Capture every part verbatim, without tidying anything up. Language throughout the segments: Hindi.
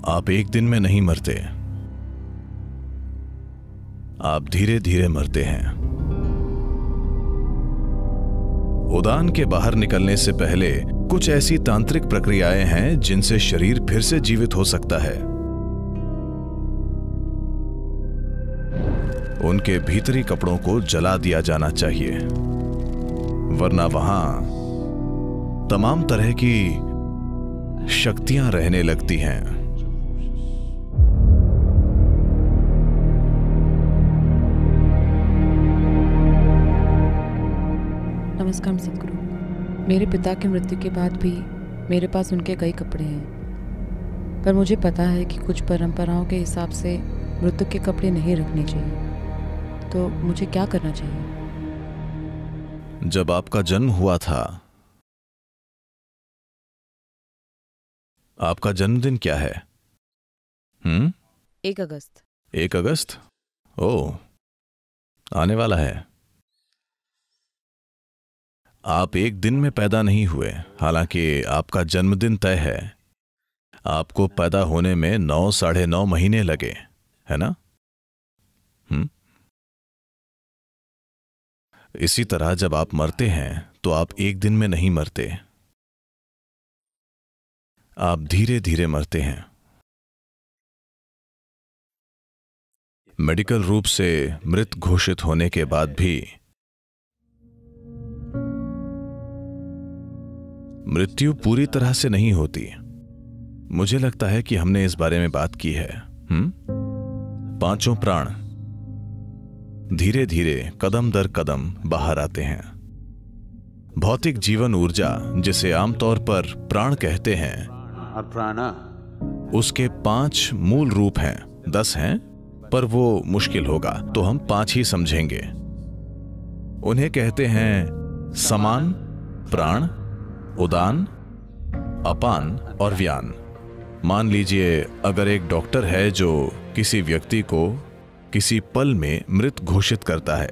आप एक दिन में नहीं मरते, आप धीरे धीरे मरते हैं। उड़ान के बाहर निकलने से पहले कुछ ऐसी तांत्रिक प्रक्रियाएं हैं जिनसे शरीर फिर से जीवित हो सकता है। उनके भीतरी कपड़ों को जला दिया जाना चाहिए, वरना वहां तमाम तरह की शक्तियां रहने लगती हैं। नमस्कार सदगुरु। मेरे पिता की मृत्यु के बाद भी मेरे पास उनके कई कपड़े हैं, पर मुझे पता है कि कुछ परंपराओं के हिसाब से मृत्यु के कपड़े नहीं रखने चाहिए। तो मुझे क्या करना चाहिए? जब आपका जन्म हुआ था, आपका जन्मदिन क्या है? हम्म एक अगस्त। एक अगस्त? ओह, आने वाला है। आप एक दिन में पैदा नहीं हुए, हालांकि आपका जन्मदिन तय है। आपको पैदा होने में नौ साढ़े नौ महीने लगे, है ना? हम्म इसी तरह जब आप मरते हैं तो आप एक दिन में नहीं मरते, आप धीरे धीरे मरते हैं। मेडिकल रूप से मृत घोषित होने के बाद भी मृत्यु पूरी तरह से नहीं होती। मुझे लगता है कि हमने इस बारे में बात की है। हम्म पांचों प्राण धीरे धीरे कदम दर कदम बाहर आते हैं। भौतिक जीवन ऊर्जा, जिसे आमतौर पर प्राण कहते हैं, उसके पांच मूल रूप हैं। दस हैं, पर वो मुश्किल होगा, तो हम पांच ही समझेंगे। उन्हें कहते हैं समान, प्राण, उड़ान, अपान और व्यान। मान लीजिए अगर एक डॉक्टर है जो किसी व्यक्ति को किसी पल में मृत घोषित करता है,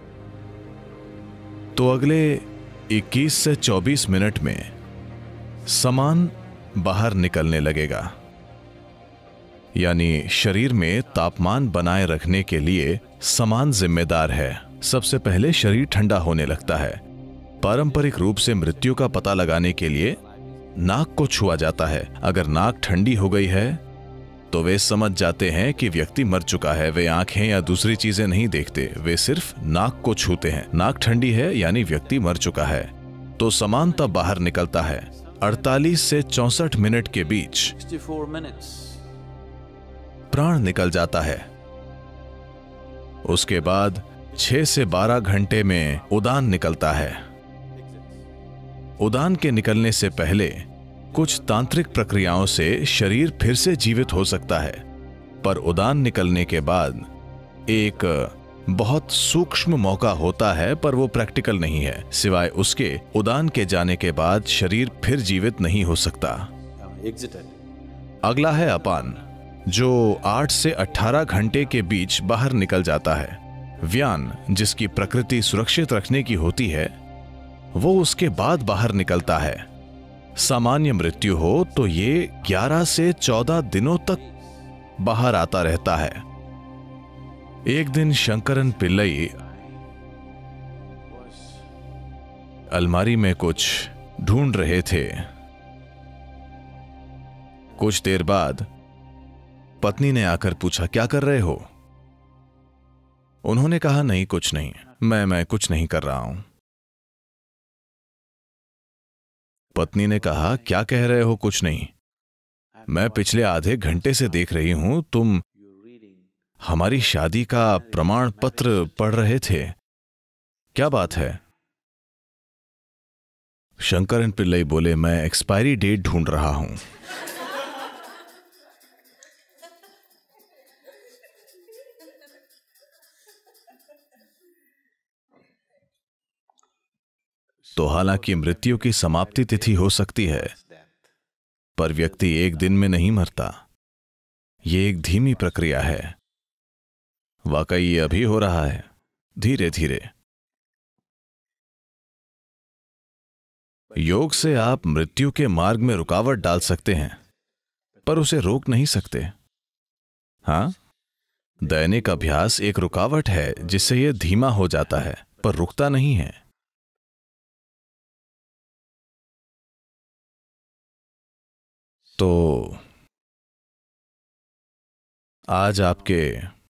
तो अगले इक्कीस से चौबीस मिनट में समान बाहर निकलने लगेगा। यानी शरीर में तापमान बनाए रखने के लिए समान जिम्मेदार है। सबसे पहले शरीर ठंडा होने लगता है। पारंपरिक रूप से मृत्यु का पता लगाने के लिए नाक को छुआ जाता है। अगर नाक ठंडी हो गई है तो वे समझ जाते हैं कि व्यक्ति मर चुका है। वे आंखें या दूसरी चीजें नहीं देखते, वे सिर्फ नाक को छूते हैं। नाक ठंडी है यानी व्यक्ति मर चुका है। तो समान तब बाहर निकलता है। अड़तालीस से चौसठ मिनट के बीच प्राण निकल जाता है। उसके बाद छह से बारह घंटे में उड़ान निकलता है। उड़ान के निकलने से पहले कुछ तांत्रिक प्रक्रियाओं से शरीर फिर से जीवित हो सकता है, पर उड़ान निकलने के बाद एक बहुत सूक्ष्म मौका होता है, पर वो प्रैक्टिकल नहीं है। सिवाय उसके उड़ान के जाने के बाद शरीर फिर जीवित नहीं हो सकता। अगला है अपान, जो आठ से अठारह घंटे के बीच बाहर निकल जाता है। व्यान, जिसकी प्रकृति सुरक्षित रखने की होती है, वो उसके बाद बाहर निकलता है। सामान्य मृत्यु हो तो ये ग्यारह से चौदह दिनों तक बाहर आता रहता है। एक दिन शंकरन पिल्लई अलमारी में कुछ ढूंढ रहे थे। कुछ देर बाद पत्नी ने आकर पूछा, क्या कर रहे हो? उन्होंने कहा, नहीं कुछ नहीं, मैं मैं कुछ नहीं कर रहा हूं। पत्नी ने कहा, क्या कह रहे हो कुछ नहीं? मैं पिछले आधे घंटे से देख रही हूं तुम हमारी शादी का प्रमाण पत्र पढ़ रहे थे, क्या बात है? शंकरन पिल्लई बोले, मैं एक्सपायरी डेट ढूंढ रहा हूं। तो हालांकि मृत्यु की समाप्ति तिथि हो सकती है, पर व्यक्ति एक दिन में नहीं मरता। यह एक धीमी प्रक्रिया है। वाकई ये अभी हो रहा है, धीरे धीरे। योग से आप मृत्यु के मार्ग में रुकावट डाल सकते हैं, पर उसे रोक नहीं सकते। हाँ, दैनिक अभ्यास एक रुकावट है जिससे यह धीमा हो जाता है, पर रुकता नहीं है। तो आज आपके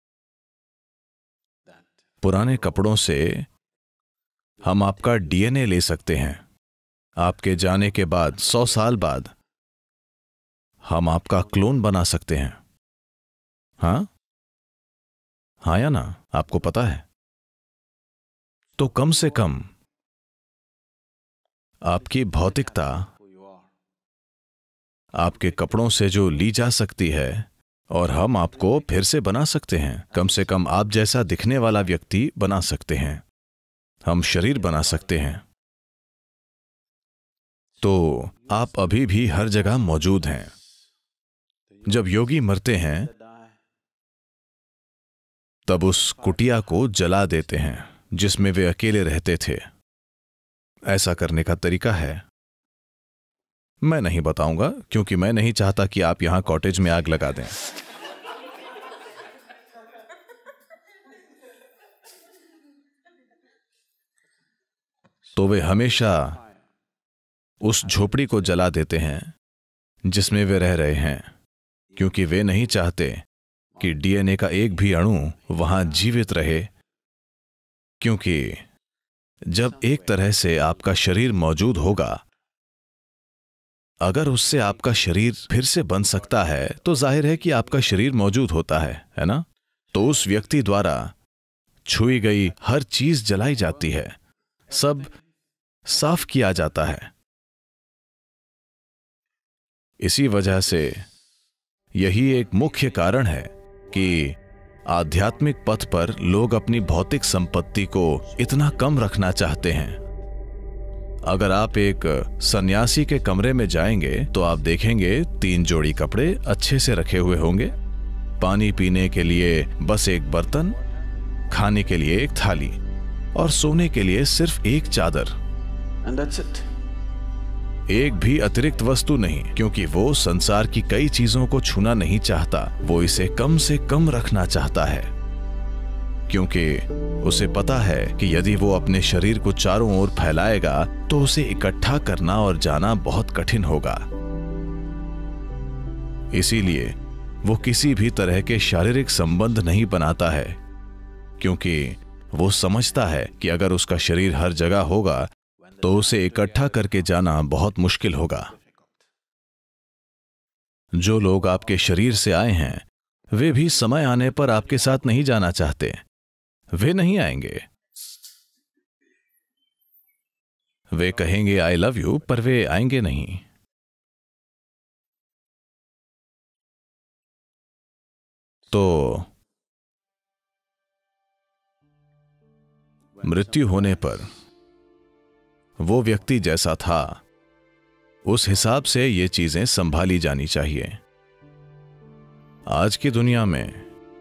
पुराने कपड़ों से हम आपका डीएनए ले सकते हैं। आपके जाने के बाद सौ साल बाद हम आपका क्लोन बना सकते हैं। हाँ हाँ या ना, आपको पता है? तो कम से कम आपकी भौतिकता आपके कपड़ों से जो ली जा सकती है, और हम आपको फिर से बना सकते हैं। कम से कम आप जैसा दिखने वाला व्यक्ति बना सकते हैं। हम शरीर बना सकते हैं। तो आप अभी भी हर जगह मौजूद हैं। जब योगी मरते हैं तब उस कुटिया को जला देते हैं जिसमें वे अकेले रहते थे। ऐसा करने का तरीका है, मैं नहीं बताऊंगा क्योंकि मैं नहीं चाहता कि आप यहां कॉटेज में आग लगा दें। तो वे हमेशा उस झोपड़ी को जला देते हैं जिसमें वे रह रहे हैं, क्योंकि वे नहीं चाहते कि डीएनए का एक भी अणु वहां जीवित रहे। क्योंकि जब एक तरह से आपका शरीर मौजूद होगा, अगर उससे आपका शरीर फिर से बन सकता है तो जाहिर है कि आपका शरीर मौजूद होता है, है ना? तो उस व्यक्ति द्वारा छुई गई हर चीज जलाई जाती है, सब साफ किया जाता है। इसी वजह से यही एक मुख्य कारण है कि आध्यात्मिक पथ पर लोग अपनी भौतिक संपत्ति को इतना कम रखना चाहते हैं। अगर आप एक सन्यासी के कमरे में जाएंगे तो आप देखेंगे तीन जोड़ी कपड़े अच्छे से रखे हुए होंगे, पानी पीने के लिए बस एक बर्तन, खाने के लिए एक थाली और सोने के लिए सिर्फ एक चादर। And that's it. एक भी अतिरिक्त वस्तु नहीं, क्योंकि वो संसार की कई चीजों को छूना नहीं चाहता। वो इसे कम से कम रखना चाहता है, क्योंकि उसे पता है कि यदि वो अपने शरीर को चारों ओर फैलाएगा तो उसे इकट्ठा करना और जाना बहुत कठिन होगा। इसीलिए वो किसी भी तरह के शारीरिक संबंध नहीं बनाता है, क्योंकि वो समझता है कि अगर उसका शरीर हर जगह होगा तो उसे इकट्ठा करके जाना बहुत मुश्किल होगा। जो लोग आपके शरीर से आए हैं वे भी समय आने पर आपके साथ नहीं जाना चाहते। वे नहीं आएंगे। वे कहेंगे आई लव यू, पर वे आएंगे नहीं। तो मृत्यु होने पर वो व्यक्ति जैसा था उस हिसाब से ये चीजें संभाली जानी चाहिए। आज की दुनिया में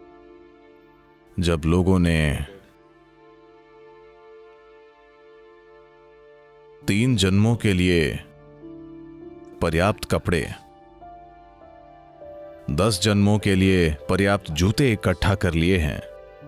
जब लोगों ने तीन जन्मों के लिए पर्याप्त कपड़े, दस जन्मों के लिए पर्याप्त जूते इकट्ठा कर लिए हैं,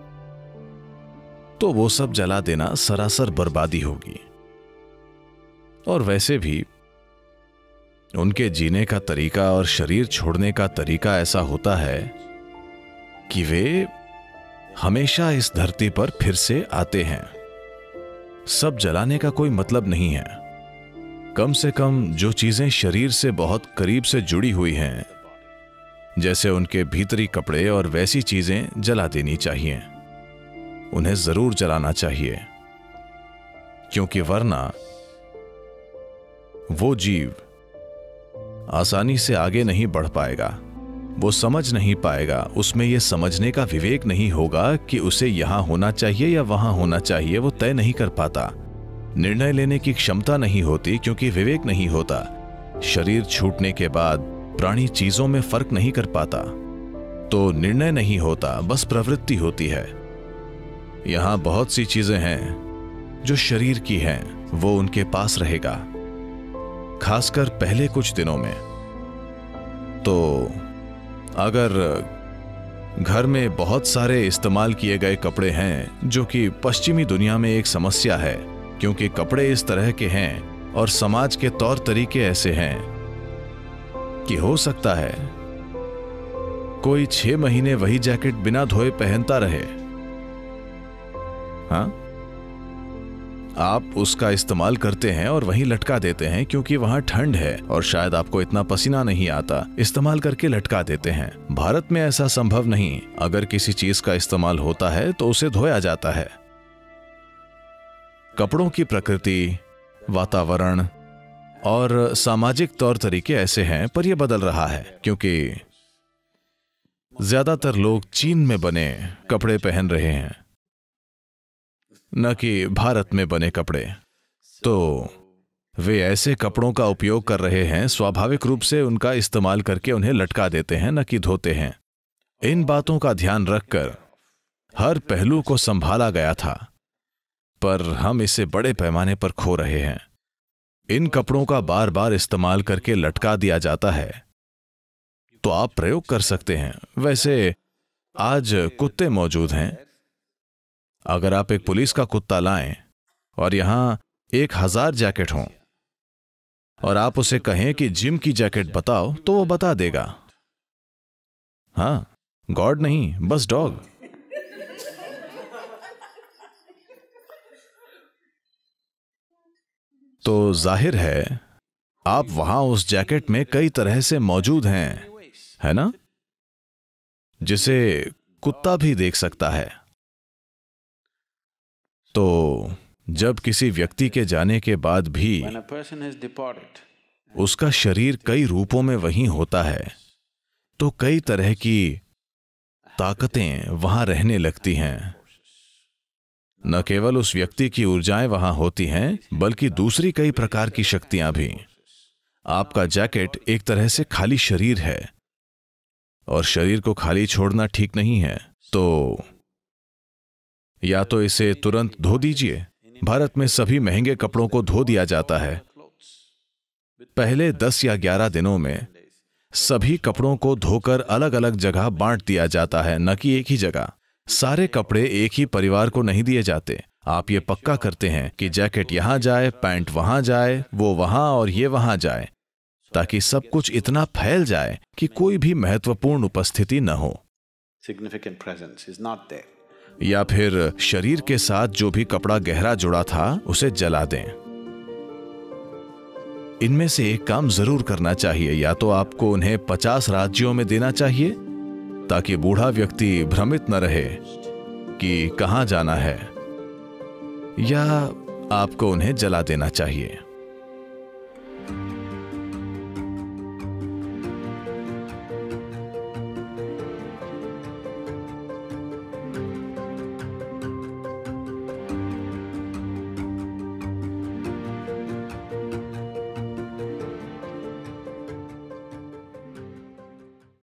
तो वो सब जला देना सरासर बर्बादी होगी। और वैसे भी उनके जीने का तरीका और शरीर छोड़ने का तरीका ऐसा होता है कि वे हमेशा इस धरती पर फिर से आते हैं। सब जलाने का कोई मतलब नहीं है। कम से कम जो चीजें शरीर से बहुत करीब से जुड़ी हुई हैं, जैसे उनके भीतरी कपड़े और वैसी चीजें जला देनी चाहिए। उन्हें जरूर जलाना चाहिए, क्योंकि वरना वो जीव आसानी से आगे नहीं बढ़ पाएगा। वो समझ नहीं पाएगा, उसमें यह समझने का विवेक नहीं होगा कि उसे यहां होना चाहिए या वहां होना चाहिए। वो तय नहीं कर पाता। निर्णय लेने की क्षमता नहीं होती, क्योंकि विवेक नहीं होता। शरीर छूटने के बाद प्राणी चीजों में फर्क नहीं कर पाता, तो निर्णय नहीं होता, बस प्रवृत्ति होती है। यहां बहुत सी चीजें हैं जो शरीर की हैं, वो उनके पास रहेगा, खासकर पहले कुछ दिनों में। तो अगर घर में बहुत सारे इस्तेमाल किए गए कपड़े हैं, जो कि पश्चिमी दुनिया में एक समस्या है, क्योंकि कपड़े इस तरह के हैं और समाज के तौर तरीके ऐसे हैं कि हो सकता है कोई छह महीने वही जैकेट बिना धोए पहनता रहे। हाँ, आप उसका इस्तेमाल करते हैं और वहीं लटका देते हैं क्योंकि वहां ठंड है और शायद आपको इतना पसीना नहीं आता, इस्तेमाल करके लटका देते हैं। भारत में ऐसा संभव नहीं। अगर किसी चीज का इस्तेमाल होता है तो उसे धोया जाता है। कपड़ों की प्रकृति, वातावरण और सामाजिक तौर तरीके ऐसे हैं, पर यह बदल रहा है क्योंकि ज्यादातर लोग चीन में बने कपड़े पहन रहे हैं, न कि भारत में बने कपड़े। तो वे ऐसे कपड़ों का उपयोग कर रहे हैं, स्वाभाविक रूप से उनका इस्तेमाल करके उन्हें लटका देते हैं, न कि धोते हैं। इन बातों का ध्यान रखकर हर पहलू को संभाला गया था, पर हम इसे बड़े पैमाने पर खो रहे हैं। इन कपड़ों का बार बार इस्तेमाल करके लटका दिया जाता है, तो आप प्रयोग कर सकते हैं। वैसे आज कुत्ते मौजूद हैं। अगर आप एक पुलिस का कुत्ता लाएं और यहां एक हजार जैकेट हों और आप उसे कहें कि जिम की जैकेट बताओ, तो वो बता देगा। हाँ, गॉड नहीं, बस डॉग। तो जाहिर है आप वहां उस जैकेट में कई तरह से मौजूद हैं, है ना, जिसे कुत्ता भी देख सकता है। तो जब किसी व्यक्ति के जाने के बाद भी उसका शरीर कई रूपों में वहीं होता है, तो कई तरह की ताकतें वहां रहने लगती हैं। न केवल उस व्यक्ति की ऊर्जाएं वहां होती हैं, बल्कि दूसरी कई प्रकार की शक्तियां भी। आपका जैकेट एक तरह से खाली शरीर है और शरीर को खाली छोड़ना ठीक नहीं है। तो या तो इसे तुरंत धो दीजिए। भारत में सभी महंगे कपड़ों को धो दिया जाता है। पहले दस या ग्यारह दिनों में सभी कपड़ों को धोकर अलग अलग जगह बांट दिया जाता है, न कि एक ही जगह। सारे कपड़े एक ही परिवार को नहीं दिए जाते। आप ये पक्का करते हैं कि जैकेट यहां जाए, पैंट वहां जाए, वो वहां और ये वहां जाए, ताकि सब कुछ इतना फैल जाए कि कोई भी महत्वपूर्ण उपस्थिति न हो। या फिर शरीर के साथ जो भी कपड़ा गहरा जुड़ा था उसे जला दें। इनमें से एक काम जरूर करना चाहिए। या तो आपको उन्हें पचास राज्यों में देना चाहिए ताकि बूढ़ा व्यक्ति भ्रमित न रहे कि कहां जाना है, या आपको उन्हें जला देना चाहिए।